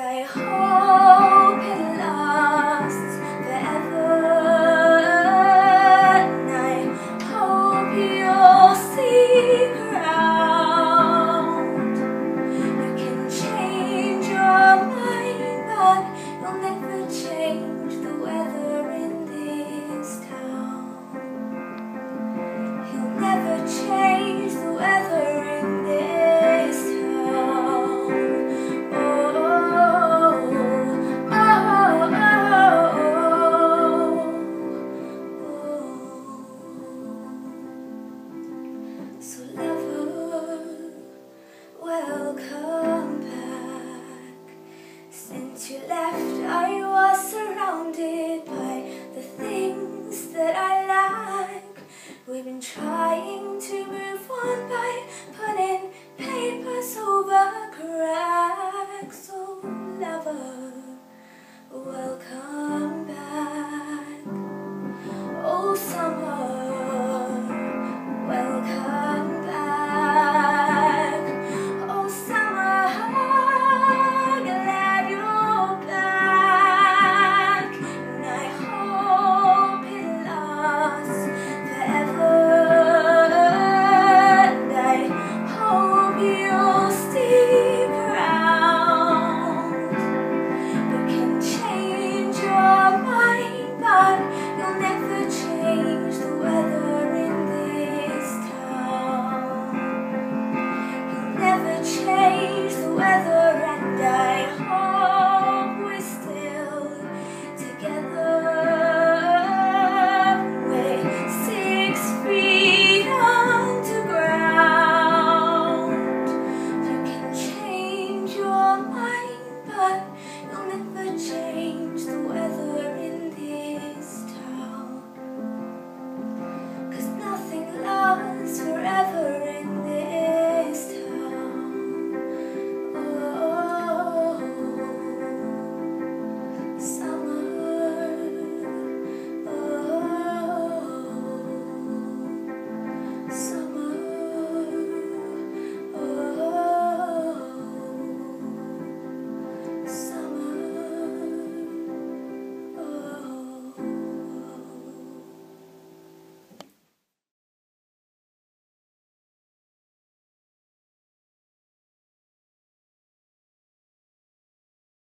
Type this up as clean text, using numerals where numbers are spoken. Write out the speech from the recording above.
I hope it lasts forever, and I hope you'll stick around. You can change your mind, but you'll never change the weather in this town. You'll never change the weather in this town. So lover, welcome back. Since you left, I was surrounded by the things that I like. We've been trying